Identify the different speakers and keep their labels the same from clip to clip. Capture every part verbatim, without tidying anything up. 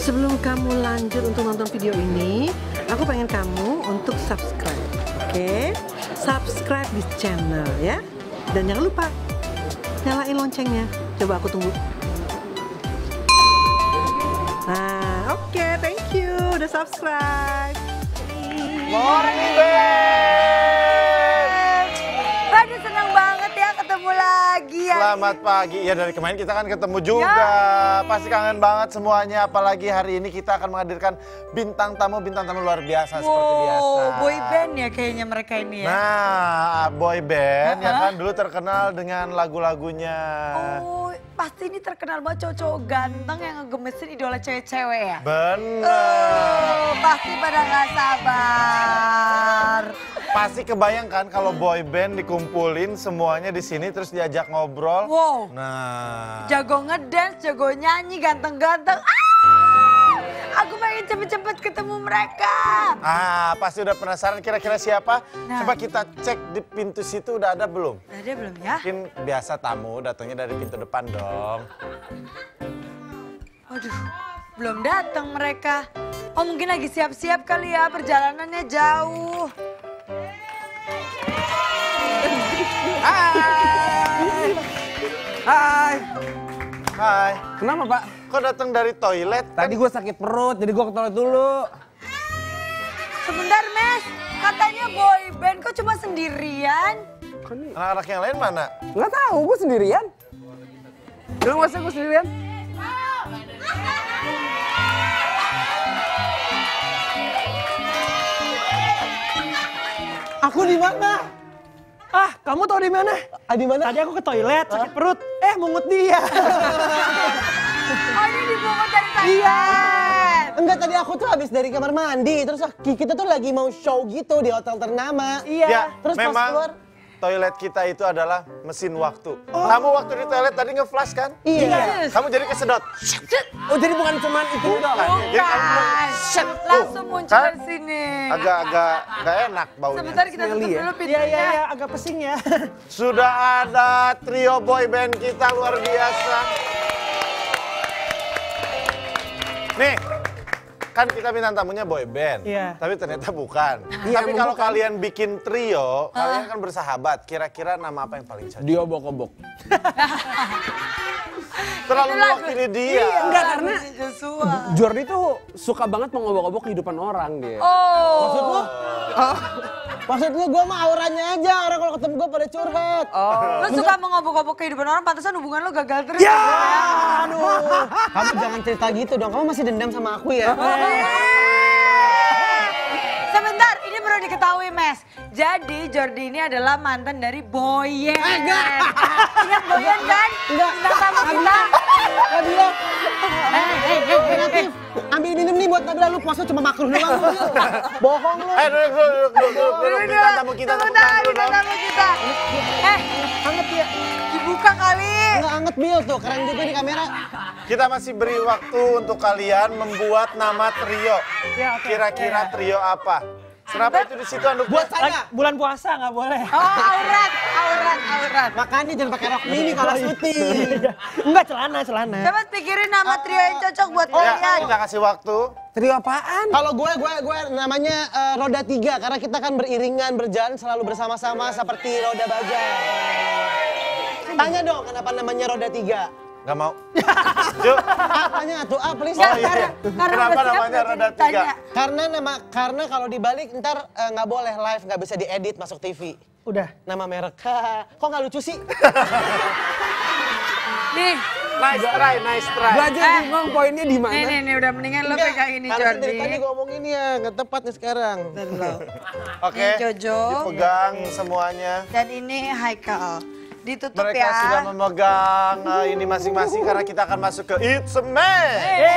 Speaker 1: sebelum kamu lanjut untuk nonton video ini, aku pengen kamu untuk subscribe, oke? Okay? Subscribe di channel ya. Dan jangan lupa nyalain loncengnya. Coba aku tunggu. Nah, oke, okay, thank you udah subscribe.
Speaker 2: Morning, Beb!
Speaker 3: Aduh, senang banget ya ketemu lagi.
Speaker 2: Selamat pagi. Ya dari kemarin kita kan ketemu juga. Ya. Pasti kangen banget semuanya. Apalagi hari ini kita akan menghadirkan bintang tamu, bintang tamu luar biasa
Speaker 3: wow,
Speaker 2: seperti biasa.
Speaker 3: Boy band ya kayaknya mereka ini ya.
Speaker 2: Nah, boy band uh-huh. ya kan dulu terkenal dengan lagu-lagunya.
Speaker 3: Oh, pasti ini terkenal banget cowok-cowok ganteng yang ngegemesin idola cewek-cewek ya?
Speaker 2: Bener.
Speaker 3: Oh, pasti pada gak sabar.
Speaker 2: Pasti kebayangkan kalau boy band dikumpulin semuanya di sini terus diajak ngobrol.
Speaker 3: Wow.
Speaker 2: Nah.
Speaker 3: Jago ngedance, jago nyanyi, ganteng-ganteng. Ah! Aku pengen cepet-cepet ketemu mereka.
Speaker 2: Ah, pasti udah penasaran kira-kira siapa?
Speaker 3: Nah.
Speaker 2: Coba kita cek di pintu situ udah ada belum?
Speaker 3: Ada belum ya?
Speaker 2: Mungkin biasa tamu datangnya dari pintu depan dong.
Speaker 3: Aduh, belum datang mereka. Oh, mungkin lagi siap-siap kali ya, perjalanannya jauh.
Speaker 4: Hai. Hai.
Speaker 2: Hai.
Speaker 4: Kenapa, Pak?
Speaker 2: Kok datang dari toilet?
Speaker 4: Tadi gue sakit perut, jadi gue ke toilet dulu.
Speaker 3: Sebentar, Mes. Katanya boy band, kok cuma sendirian?
Speaker 2: Anak-anak yang lain mana?
Speaker 4: Nggak tahu, gue sendirian. Bilang masa gue sendirian?
Speaker 5: Aku di mana?
Speaker 1: Ah, kamu tahu di mana?
Speaker 5: Ah, di mana?
Speaker 1: Tadi aku ke toilet, sakit perut. Eh, mungut dia.
Speaker 3: Oh, ini dipungut dari toilet.
Speaker 5: Iya. Enggak, tadi aku tuh habis dari kamar mandi. Terus kita tuh lagi mau show gitu di hotel ternama.
Speaker 1: Iya.
Speaker 2: Ya,
Speaker 5: Terus pas
Speaker 2: memang
Speaker 5: keluar.
Speaker 2: toilet kita itu adalah mesin waktu. Oh. Kamu waktu di toilet tadi nge-flash kan?
Speaker 5: Iya.
Speaker 2: Kamu jadi kesedot.
Speaker 4: Oh, jadi bukan cuman itu
Speaker 2: Bukan.
Speaker 4: doang?
Speaker 2: Jadi kamu
Speaker 3: Bukan.
Speaker 2: Shit.
Speaker 3: Langsung
Speaker 2: Tuh,
Speaker 3: muncul
Speaker 2: kan?
Speaker 3: di sini.
Speaker 2: Agak-agak gak enak baunya.
Speaker 3: Sebentar kita tutup
Speaker 4: Smelly ya?
Speaker 3: dulu
Speaker 1: Iya,
Speaker 3: pintunya.
Speaker 1: iya, iya, agak pesing ya.
Speaker 2: Sudah ada trio boy band kita luar biasa. Nih, kan kita bintang tamunya boy band,
Speaker 1: Iya.
Speaker 2: tapi ternyata bukan.
Speaker 4: Iya,
Speaker 2: Tapi
Speaker 4: emang
Speaker 2: kalau
Speaker 4: bukan.
Speaker 2: kalian bikin trio, kalian kan bersahabat. Kira-kira nama apa yang paling cocok?
Speaker 4: Dia obok-obok.
Speaker 2: Terlalu mewakili dia.
Speaker 4: Enggak, karena
Speaker 3: Lagunya Joshua.
Speaker 4: Jordi tuh suka banget mengobok-obok kehidupan orang dia.
Speaker 3: Oh.
Speaker 5: Maksud lu? Maksud lu gue mah auranya aja. Orang kalau ketemu gue pada curhat.
Speaker 4: Oh.
Speaker 3: Lo suka mengobok-obok kehidupan orang, pantesan hubungan lo gagal terus.
Speaker 4: Ya!
Speaker 5: Aduh. Kamu jangan cerita gitu dong. Kamu masih dendam sama aku ya?
Speaker 3: Sebentar, ini perlu diketahui, Mes. Jadi Jordi ini adalah mantan dari Boyen. Ingat Boyen kan?
Speaker 5: Enggak.
Speaker 3: Bintang tamu kita.
Speaker 5: Nabila. Eh, eh, eh, negatif. Ambil minum nih buat Nabila. Lu puasa cuma makruh doang. Bohong lu.
Speaker 2: Eh, duduk, duduk, duduk, duduk, duduk. Bintang tamu kita, tepuk
Speaker 3: Sebentar,
Speaker 2: tangan dulu
Speaker 3: bintang
Speaker 2: dong.
Speaker 3: tamu kita. Eh,
Speaker 5: Anget ya.
Speaker 3: dibuka kali.
Speaker 5: Enggak anget Bil tuh. Keren juga di kamera.
Speaker 2: Kita masih beri waktu untuk kalian membuat nama trio.
Speaker 1: Ya, oke.
Speaker 2: Kira-kira trio apa? Kenapa itu di situ anduk?
Speaker 5: Buat
Speaker 1: Lagi
Speaker 5: saya.
Speaker 1: bulan puasa nggak boleh.
Speaker 3: Oh, aurat, aurat, aurat.
Speaker 5: Makanya jangan pakai rok mini kalau syuting.
Speaker 1: Enggak, celana, celana.
Speaker 3: Coba pikirin nama trio yang cocok buat
Speaker 2: Ya,
Speaker 3: kalian.
Speaker 2: kita kasih waktu.
Speaker 4: Trio apaan?
Speaker 5: Kalau gue, gue, gue namanya eh, roda tiga karena kita kan beriringan berjalan selalu bersama-sama seperti roda baja. Tanya dong kenapa namanya roda tiga?
Speaker 2: Gak mau. Yuk.
Speaker 5: Apanya tuh? Ah, please.
Speaker 2: Oh iya.
Speaker 3: Karena
Speaker 2: Kenapa
Speaker 3: udah siap,
Speaker 2: namanya
Speaker 3: udah
Speaker 2: roda
Speaker 3: ditanya.
Speaker 2: tiga?
Speaker 5: Karena nama karena kalau dibalik ntar eh, nggak boleh live, nggak bisa diedit masuk T V.
Speaker 1: Udah.
Speaker 5: Nama merek. Kok nggak lucu sih?
Speaker 3: Nih,
Speaker 2: Nice try, nice try.
Speaker 4: Gue aja bingung poinnya di mana.
Speaker 3: nih, nih, nih, udah mendingan lo pegang ini,
Speaker 5: Karena
Speaker 3: Jordi.
Speaker 5: dari tadi gue ngomong ini ya, nggak tepat nih sekarang.
Speaker 2: Oke.
Speaker 3: Nih, Jojo.
Speaker 2: Dipegang semuanya.
Speaker 3: Dan ini Haikal. Ditutup
Speaker 2: Mereka
Speaker 3: ya.
Speaker 2: sudah memegang uh, ini masing-masing karena kita akan masuk ke It's a Man.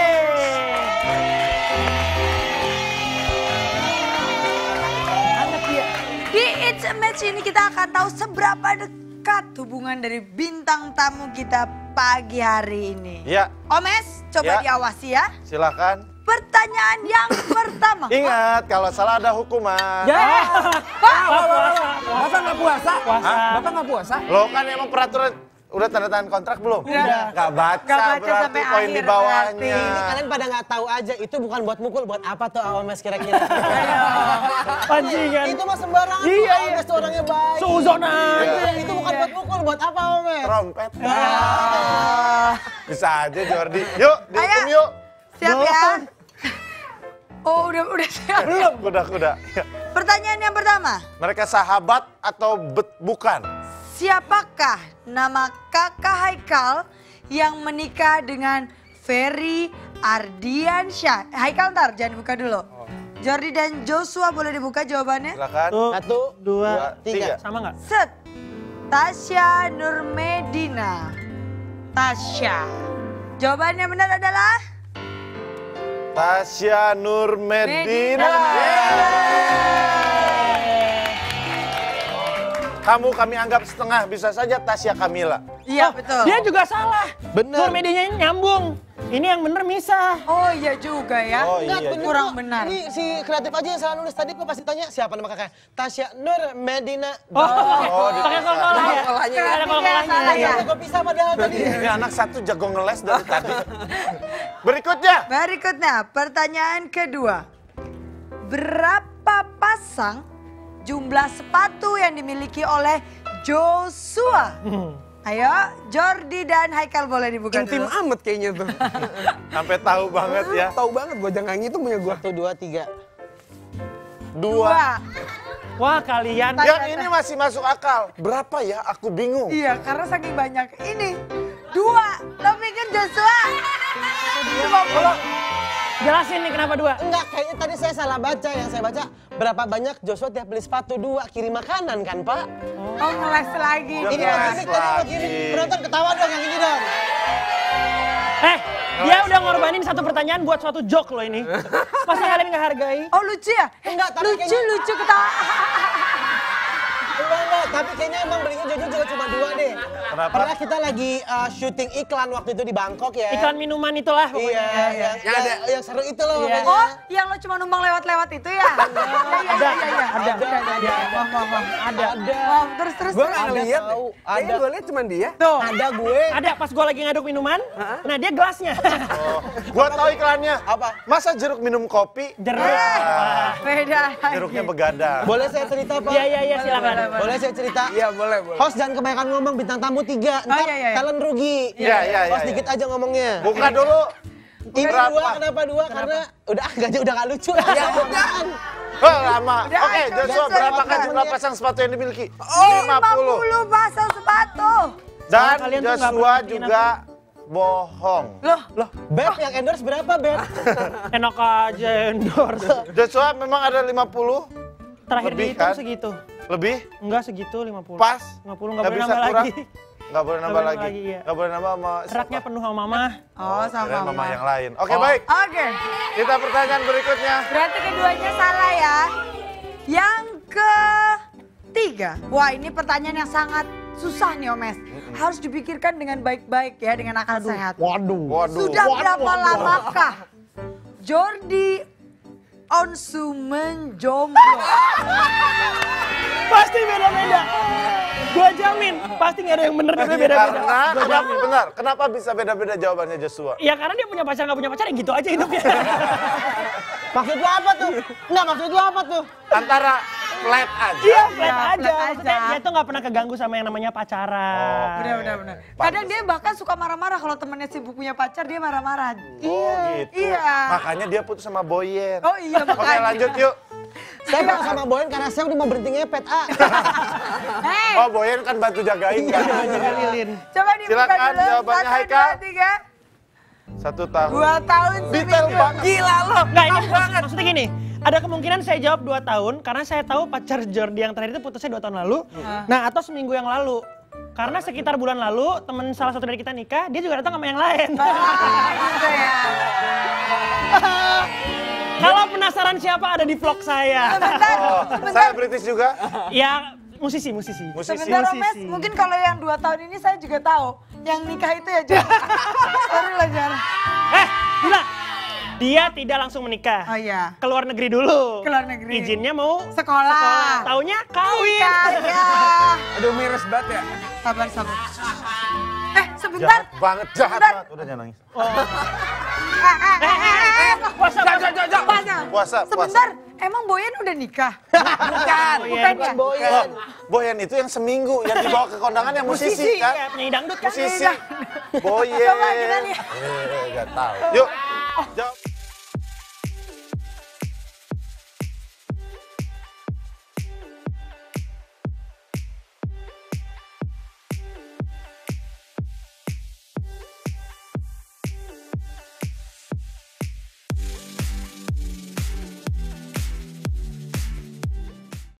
Speaker 3: Di It's a Match ini kita akan tahu seberapa dekat hubungan dari bintang tamu kita pagi hari ini.
Speaker 2: Ya,
Speaker 3: Omes, coba
Speaker 2: Ya.
Speaker 3: diawasi ya.
Speaker 2: silakan.
Speaker 3: Pertanyaan yang pertama.
Speaker 2: Ingat, kalau salah ada hukuman.
Speaker 4: Ya. Bapak nggak puasa?
Speaker 1: Puasa.
Speaker 4: Bapak nggak puasa?
Speaker 2: Lo kan emang peraturan udah tanda tangan kontrak belum?
Speaker 3: Udah.
Speaker 2: Nggak baca,
Speaker 3: Nggak baca
Speaker 2: berarti
Speaker 3: sampai
Speaker 2: poin di
Speaker 3: akhir
Speaker 2: bawahnya.
Speaker 3: berarti.
Speaker 5: Ini kalian pada nggak tahu aja, itu bukan buat mukul, buat apa tuh Aomes kira-kira?
Speaker 4: Pancingan.
Speaker 5: Itu mah sembarangan.
Speaker 4: Iya, iya.
Speaker 5: Aomes tuh orangnya baik.
Speaker 4: Suzon aja.
Speaker 5: Iya, itu bukan buat mukul, buat apa Aomes?
Speaker 2: Trompet.
Speaker 3: Ah.
Speaker 2: Bisa aja Jordi. Yuk, dihukum
Speaker 3: Ayo.
Speaker 2: yuk.
Speaker 3: Siap ya? Oh udah udah siap.
Speaker 2: Belum, kuda-kuda. Ya.
Speaker 3: Pertanyaan yang pertama.
Speaker 2: Mereka sahabat atau bet- bukan?
Speaker 3: Siapakah nama kakak Haikal yang menikah dengan Ferry Ardiansyah? Haikal ntar, jangan dibuka dulu. Jordi dan Joshua boleh dibuka jawabannya?
Speaker 2: Silakan.
Speaker 5: Satu,
Speaker 4: Dua,
Speaker 2: Dua, tiga.
Speaker 4: sama nggak?
Speaker 3: Set. Tasya Nurmedina. Tasya. Jawabannya benar adalah?
Speaker 2: Tasya Nurmedina. Kamu kami anggap setengah, bisa saja Tasya Kamila.
Speaker 3: Iya betul.
Speaker 4: Dia juga salah.
Speaker 5: Bener.
Speaker 4: Nur medianya nyambung. Ini yang bener Misa.
Speaker 3: Oh iya juga ya.
Speaker 2: Oh,
Speaker 5: Enggak,
Speaker 2: iya.
Speaker 5: bener
Speaker 3: Kurang
Speaker 5: kok.
Speaker 3: benar.
Speaker 5: Ini si kreatif aja yang salah nulis. Tadi gue pasti tanya siapa nama kakaknya. Tasya Nur Medina.
Speaker 4: Oh,
Speaker 2: Oh,
Speaker 4: pakai
Speaker 2: dipisah.
Speaker 4: kol-kolan ya?
Speaker 3: Kolanya.
Speaker 4: Ada kol-kolannya.
Speaker 3: Salah ya.
Speaker 5: Gue pisah padahal tadi.
Speaker 2: Ini anak satu jago ngeles dari tadi. Berikutnya.
Speaker 3: Berikutnya, pertanyaan kedua. Berapa pasang jumlah sepatu yang dimiliki oleh Joshua? Ayo, Jordi dan Haikal boleh dibuka
Speaker 6: Intim
Speaker 3: dulu.
Speaker 6: amat kayaknya tuh.
Speaker 2: Sampai tahu banget ya.
Speaker 6: Tahu banget gojangannya itu punya gua.
Speaker 5: Satu, dua, tiga.
Speaker 2: Dua.
Speaker 3: Dua.
Speaker 4: Wah kalian.
Speaker 2: Yang ini masih masuk akal. Berapa ya? Aku bingung.
Speaker 3: Iya, karena saking banyak ini. Dua. Lo pikir Joshua? Cuma puluh.
Speaker 4: Jelasin nih kenapa dua.
Speaker 5: Enggak, kayaknya tadi saya salah baca. Yang saya baca, berapa banyak Joshua tiap beli sepatu? Dua, kirim makanan kan Pak?
Speaker 3: Oh, ngeles lagi.
Speaker 2: Dia
Speaker 5: Ini
Speaker 3: dia.
Speaker 5: mau
Speaker 2: ngeles.
Speaker 5: gimmick tadi, mau gimmick.
Speaker 2: lagi.
Speaker 5: Penonton ketawa dong yang ini dong.
Speaker 4: Eh, dia udah ngorbanin satu pertanyaan buat suatu joke loh ini. Masa kalian nggak hargai?
Speaker 3: Oh lucu ya?
Speaker 5: Enggak, tapi
Speaker 3: lucu,
Speaker 5: kayaknya-
Speaker 3: lucu ketawa.
Speaker 5: Enggak, enggak, tapi kayaknya emang belinya jujur juga cuma dua deh.
Speaker 2: Kenapa?
Speaker 5: Karena kita lagi uh, syuting iklan waktu itu di Bangkok ya.
Speaker 4: Iklan minuman itulah
Speaker 5: Iya,
Speaker 4: pokoknya.
Speaker 5: yang, yang,
Speaker 6: Yang ada-
Speaker 5: yang seru itu loh.
Speaker 4: Iya.
Speaker 5: pokoknya.
Speaker 3: Oh, yang lo cuma numpang lewat-lewat itu ya? Iya, iya, iya, iya.
Speaker 4: Ada,
Speaker 3: Ada, ada, ada. Wah, wah, wah.
Speaker 4: Ada.
Speaker 5: Ada.
Speaker 3: Wah, terus, terus,
Speaker 6: Gua
Speaker 3: terus.
Speaker 6: nggak ngeliat.
Speaker 5: tahu,
Speaker 6: Kayaknya
Speaker 5: ada.
Speaker 6: gua lihat cuma dia.
Speaker 3: Tuh.
Speaker 5: Ada gue.
Speaker 4: Ada pas gue lagi ngaduk minuman, nah dia gelasnya.
Speaker 2: Oh, gua tahu iklannya.
Speaker 5: Apa?
Speaker 2: Masa jeruk minum kopi?
Speaker 4: Jeruk.
Speaker 2: Ah,
Speaker 3: Beda lagi.
Speaker 2: jeruknya begadang.
Speaker 5: Boleh saya cerita Pak?
Speaker 4: Iya, iya, iya silakan.
Speaker 3: boleh,
Speaker 5: Boleh saya cerita?
Speaker 6: Iya boleh boleh.
Speaker 5: Host jangan kebanyakan ngomong, bintang tamu tiga.
Speaker 3: Oh,
Speaker 5: Ntar
Speaker 3: iya, iya.
Speaker 5: talent rugi.
Speaker 2: Iya, iya, iya,
Speaker 5: Host
Speaker 2: iya.
Speaker 5: dikit aja ngomongnya.
Speaker 2: Buka dulu.
Speaker 5: Ini
Speaker 2: Berapa?
Speaker 5: dua, kenapa dua? Karena udah agaknya udah gak lucu. Ya udah.
Speaker 2: Oh, lama.
Speaker 3: Udah,
Speaker 2: Oke,
Speaker 3: udah,
Speaker 2: Joshua,
Speaker 3: udah,
Speaker 2: berapakah
Speaker 5: udah.
Speaker 2: jumlah pasang sepatu yang dimiliki?
Speaker 3: Oh,
Speaker 2: lima puluh.
Speaker 3: lima puluh pasang sepatu.
Speaker 2: Dan
Speaker 4: Kalian tuh nggak
Speaker 2: Joshua
Speaker 4: perhatiin
Speaker 2: juga bohong.
Speaker 3: Loh,
Speaker 4: Loh,
Speaker 5: Beb yang endorse berapa Beb?
Speaker 4: enak aja endorse.
Speaker 2: Joshua memang ada lima puluh?
Speaker 4: Terakhir
Speaker 2: Lebih,
Speaker 4: dihitung
Speaker 2: kan?
Speaker 4: segitu.
Speaker 2: Lebih?
Speaker 4: Enggak segitu lima puluh.
Speaker 2: Pas?
Speaker 4: lima puluh nggak
Speaker 2: Nggak
Speaker 4: boleh
Speaker 2: bisa
Speaker 4: nambah
Speaker 2: kurang?
Speaker 4: lagi.
Speaker 2: Nggak boleh nambah
Speaker 4: boleh
Speaker 2: lagi.
Speaker 4: lagi, iya.
Speaker 2: Nggak boleh nambah sama
Speaker 4: Keraknya
Speaker 2: siapa?
Speaker 4: penuh sama mama.
Speaker 3: oh sama
Speaker 2: Kirain
Speaker 3: mama.
Speaker 2: mama yang lain. Oke,
Speaker 4: Oh.
Speaker 2: baik.
Speaker 3: Oke,
Speaker 2: Kita pertanyaan berikutnya.
Speaker 3: berarti keduanya salah ya. Yang ketiga, wah ini pertanyaan yang sangat susah nih Omes. Harus dipikirkan dengan baik-baik ya, dengan akal sehat.
Speaker 5: Waduh.
Speaker 2: Waduh.
Speaker 3: Sudah
Speaker 2: Waduh,
Speaker 3: berapa
Speaker 2: waduh.
Speaker 3: lamakah Jordi Onsu menjomblo?
Speaker 4: Pasti beda-beda. Gua jamin, pasti nggak ada yang bener dia beda-beda.
Speaker 2: Karena, kenapa, benar, kenapa bisa beda-beda jawabannya Joshua?
Speaker 4: Ya karena dia punya pacar nggak punya pacar ya gitu aja hidupnya.
Speaker 5: Maksud lu apa tuh? Enggak, maksud lu apa tuh?
Speaker 2: Antara flat aja.
Speaker 4: Iya, flat
Speaker 3: Ya,
Speaker 4: aja.
Speaker 3: flat
Speaker 4: Maksudnya
Speaker 3: aja.
Speaker 4: dia tuh nggak pernah keganggu sama yang namanya pacaran.
Speaker 3: Benar, benar, benar. Kadang dia bahkan suka marah-marah kalau temennya sibuk punya pacar, dia marah-marah.
Speaker 2: Oh gitu.
Speaker 3: Iya.
Speaker 2: Makanya dia putus sama Boyen.
Speaker 3: Oh iya,
Speaker 2: Oke,
Speaker 3: makanya.
Speaker 2: lanjut yuk.
Speaker 5: Saya mau sama Boyen karena saya udah mau berhenti ngepet, ah.
Speaker 3: Hei,
Speaker 2: Oh, Boyen kan bantu jagain kan.
Speaker 4: Jaga lilin.
Speaker 3: coba dibuka
Speaker 2: Silakan
Speaker 3: dulu.
Speaker 2: jawabannya,
Speaker 3: Satu,
Speaker 2: Haikal.
Speaker 3: dua, tiga.
Speaker 2: Satu tahun.
Speaker 3: Dua tahun
Speaker 2: Detail
Speaker 3: seminggu.
Speaker 2: banget.
Speaker 6: Gila lo.
Speaker 4: Nggak, ini maksud, maksudnya gini. Ada kemungkinan saya jawab dua tahun karena saya tahu pacar Jordi yang terakhir itu putusnya dua tahun lalu. Nah, atau seminggu yang lalu. Karena sekitar bulan lalu temen salah satu dari kita nikah, dia juga datang sama yang lain.
Speaker 3: Ah, gitu ya.
Speaker 4: Kalau penasaran siapa ada di vlog saya.
Speaker 3: Sebentar,
Speaker 2: Oh,
Speaker 3: sebentar.
Speaker 2: saya British juga.
Speaker 4: Ya, musisi, musisi.
Speaker 2: Musisi.
Speaker 3: Sebentar, Omes.
Speaker 4: musisi.
Speaker 3: Mungkin kalau yang dua tahun ini saya juga tahu. Yang nikah itu ya, Jar. Sorry lah, Jar.
Speaker 4: Eh, gila. Dia tidak langsung menikah.
Speaker 3: Oh iya.
Speaker 4: Ke luar negeri dulu.
Speaker 3: Ke luar negeri.
Speaker 4: Izinnya mau
Speaker 3: Sekolah.
Speaker 4: Taunya kawin.
Speaker 3: Nikah, ya.
Speaker 6: Aduh miris banget ya.
Speaker 3: Sabar, sabar.
Speaker 2: Jahat banget, jahat
Speaker 3: Sebentar.
Speaker 2: banget. Udah jangan nangis.
Speaker 4: Puasa, puasa, puasa.
Speaker 3: Puasa.
Speaker 2: Puasa,
Speaker 3: Sebentar, emang Boyan udah nikah?
Speaker 5: Bukan,
Speaker 3: Bukan ya?
Speaker 2: Oh, Boyan itu yang seminggu, yang dibawa ke kondangan yang musisi, kan?
Speaker 4: Iya, penyanyi dangdut kan.
Speaker 2: Musisi. Boyen.
Speaker 3: Coba kita lihat.
Speaker 2: Eh, nggak tahu. Yuk, jawab.